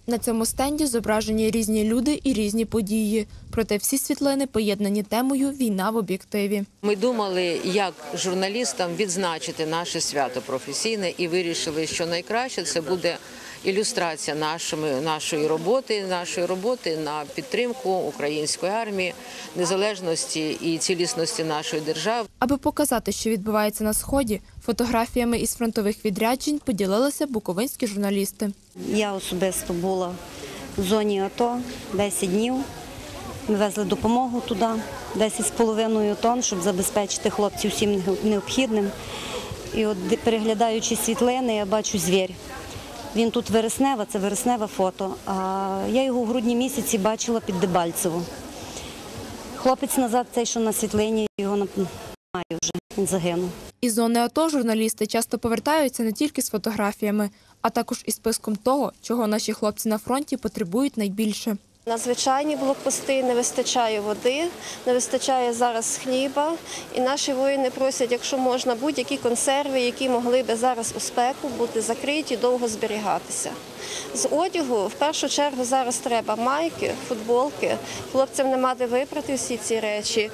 На цьому стенді зображені різні люди і різні події. Проте всі світлини поєднані темою «Війна в об'єктиві». Ми думали, як журналістам відзначити наше свято професійне і вирішили, що найкраще це буде ілюстрація нашої роботи на підтримку української армії, незалежності і цілісності нашої держави. Аби показати, що відбувається на Сході, фотографіями із фронтових відряджень поділилися буковинські журналісти. Я особисто була в зоні АТО 10 днів. Ми везли допомогу туди, 10,5 тонн, щоб забезпечити хлопців всім необхідним. І от переглядаючи світлини, я бачу звір. Він тут вересневе, це вересневе фото, а я його в грудні місяці бачила під Дебальцево. Хлопець назад, цей, що на світлині, його немає вже, він загинув. Із зони АТО журналісти часто повертаються не тільки з фотографіями, а також із списком того, чого наші хлопці на фронті потребують найбільше. На звичайні блокпости не вистачає води, не вистачає зараз хліба. І наші воїни просять, якщо можна, будь-які консерви, які могли б зараз у спеку бути закриті, довго зберігатися. З одягу, в першу чергу, зараз треба майки, футболки. Хлопцям нема де випрати всі ці речі.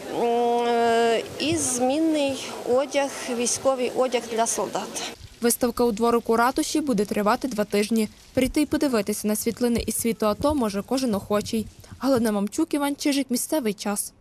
І змінний одяг, військовий одяг для солдат. Виставка у дворику ратуші буде тривати 2 тижні. Прийти і подивитися на світлини із світу АТО може кожен охочий. Галина Мамчук, Іван Чижик, місцевий час.